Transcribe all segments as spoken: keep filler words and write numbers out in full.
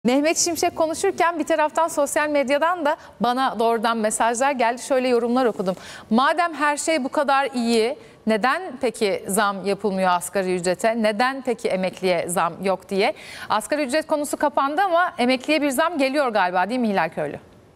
Mehmet Şimşek konuşurken bir taraftan sosyal medyadan da bana doğrudan mesajlar geldi. Şöyle yorumlar okudum. Madem her şey bu kadar iyi, neden peki zam yapılmıyor asgari ücrete? Neden peki emekliye zam yok diye? Asgari ücret konusu kapandı ama emekliye bir zam geliyor galiba, değil mi Hilal Köylü?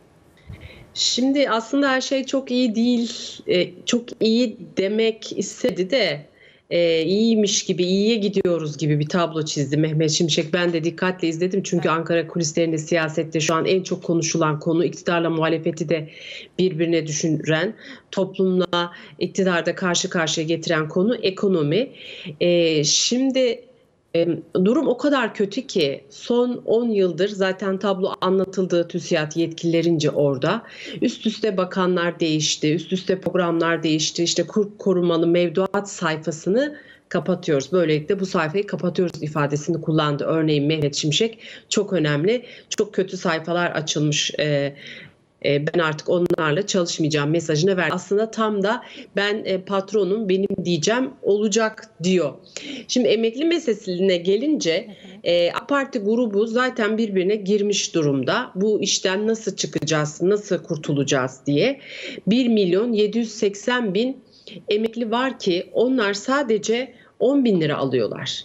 Şimdi aslında her şey çok iyi değil, çok iyi demek istedi de e, iyiymiş gibi, iyiye gidiyoruz gibi bir tablo çizdi Mehmet Şimşek. Ben de dikkatle izledim çünkü Ankara kulislerinde, siyasette şu an en çok konuşulan konu, iktidarla muhalefeti de birbirine düşüren, toplumla iktidarda karşı karşıya getiren konu ekonomi. E, şimdi... Durum o kadar kötü ki son on yıldır zaten tablo anlatıldı TÜSİAD yetkililerince orada. Üst üste bakanlar değişti, üst üste programlar değişti. İşte kur korumalı mevduat sayfasını kapatıyoruz. Böylelikle bu sayfayı kapatıyoruz ifadesini kullandı. Örneğin Mehmet Şimşek, çok önemli. Çok kötü sayfalar açılmış. Ee, Ben artık onlarla çalışmayacağım mesajını verdi. Aslında tam da ben patronum, benim diyeceğim olacak diyor. Şimdi emekli meselesine gelince AK Parti grubu zaten birbirine girmiş durumda. Bu işten nasıl çıkacağız, nasıl kurtulacağız diye. bir milyon yedi yüz seksen bin emekli var ki onlar sadece on bin lira alıyorlar.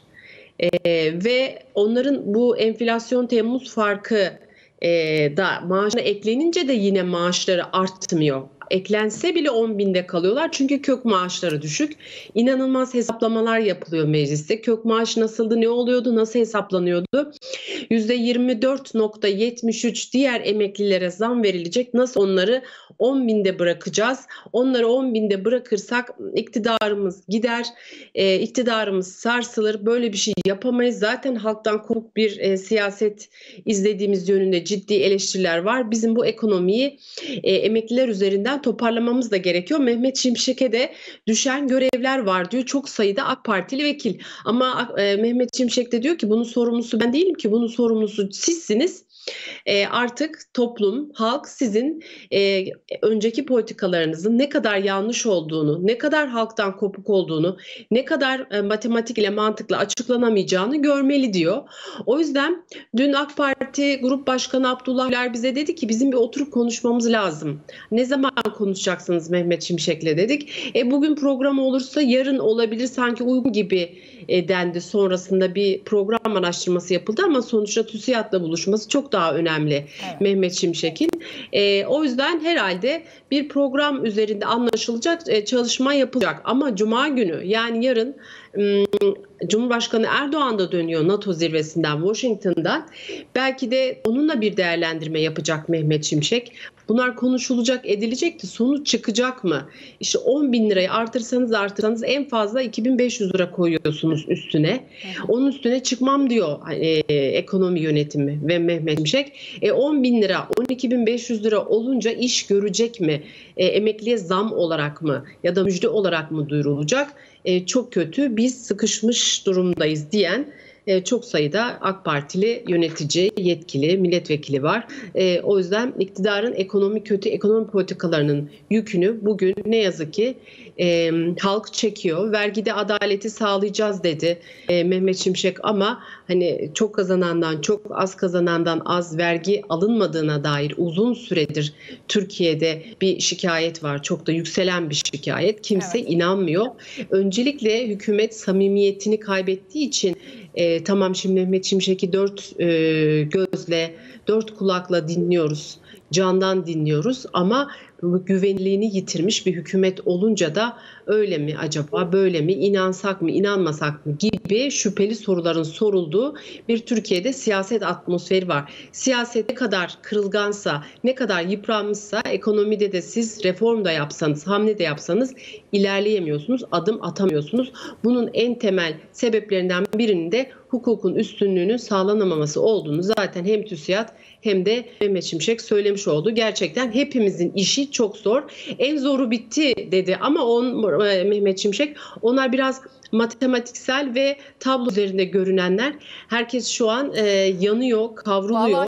Ve onların bu enflasyon Temmuz farkı Ee, da maaşına eklenince de yine maaşları artmıyor. Eklense bile on binde kalıyorlar çünkü kök maaşları düşük. İnanılmaz hesaplamalar yapılıyor mecliste. Kök maaş nasıldı, ne oluyordu, nasıl hesaplanıyordu? yüzde yirmi dört nokta yetmiş üç diğer emeklilere zam verilecek. Nasıl onları on binde bırakacağız? Onları on binde bırakırsak iktidarımız gider, e, iktidarımız sarsılır. Böyle bir şey yapamayız. Zaten halktan kopuk bir e, siyaset izlediğimiz yönünde ciddi eleştiriler var. Bizim bu ekonomiyi e, emekliler üzerinden toparlamamız da gerekiyor. Mehmet Şimşek'e de düşen görevler var diyor. Çok sayıda AK Partili vekil. Ama e, Mehmet Şimşek de diyor ki bunun sorumlusu ben değilim ki, bunun sorumlusu sizsiniz. E, artık toplum, halk sizin e, önceki politikalarınızın ne kadar yanlış olduğunu, ne kadar halktan kopuk olduğunu, ne kadar e, matematik ile mantıkla açıklanamayacağını görmeli diyor. O yüzden dün AK Parti Grup Başkanı Abdullah Güler bize dedi ki bizim bir oturup konuşmamız lazım. Ne zaman konuşacaksınız Mehmet Şimşek'le dedik. E, bugün program olursa yarın olabilir sanki uygun gibi e, dendi. Sonrasında bir program araştırması yapıldı ama sonuçta TÜSİAD'la buluşması çok daha önemli, evet. Mehmet Şimşek'in. E, o yüzden herhalde bir program üzerinde anlaşılacak, e, çalışma yapılacak. Ama Cuma günü, yani yarın Cumhurbaşkanı Erdoğan da dönüyor NATO zirvesinden, Washington'dan. Belki de onunla bir değerlendirme yapacak Mehmet Şimşek. Bunlar konuşulacak, edilecek de sonuç çıkacak mı? İşte on bin lirayı artırsanız artırsanız en fazla iki bin beş yüz lira koyuyorsunuz üstüne. Onun üstüne çıkmam diyor e, ekonomi yönetimi ve Mehmet Şimşek. E, on bin lira, on iki bin beş yüz lira olunca iş görecek mi? E, emekliye zam olarak mı ya da müjde olarak mı duyurulacak? E, çok kötü, biz sıkışmış durumdayız diyen e, çok sayıda AK Partili yönetici, yetkili, milletvekili var. E, o yüzden iktidarın ekonomi kötü ekonomi politikalarının yükünü bugün ne yazık ki e, halk çekiyor. Vergide adaleti sağlayacağız dedi e, Mehmet Şimşek ama hani çok kazanandan çok, az kazanandan az vergi alınmadığına dair uzun süredir Türkiye'de bir şikayet var. Çok da yükselen bir şikayet. Kimse evet. inanmıyor. Öncelikle hükümet samimiyetini kaybettiği için e, tamam şimdi Mehmet Şimşek'i dört e, gözle, dört kulakla dinliyoruz. Candan dinliyoruz ama güvenliğini yitirmiş bir hükümet olunca da öyle mi acaba, böyle mi, inansak mı, inanmasak mı gibi şüpheli soruların sorulduğu bir Türkiye'de siyaset atmosferi var. Siyaset ne kadar kırılgansa, ne kadar yıpranmışsa ekonomide de siz reform da yapsanız, hamle de yapsanız ilerleyemiyorsunuz, adım atamıyorsunuz. Bunun en temel sebeplerinden birinin de hukukun üstünlüğünün sağlanamaması olduğunu zaten hem TÜSİAD hem de Mehmet Şimşek söylemiş oldu. Gerçekten hepimizin işi çok zor. En zoru bitti dedi ama on, Mehmet Şimşek, onlar biraz matematiksel ve tablo üzerinde görünenler. Herkes şu an e, yanıyor, kavruluyor. Vallahi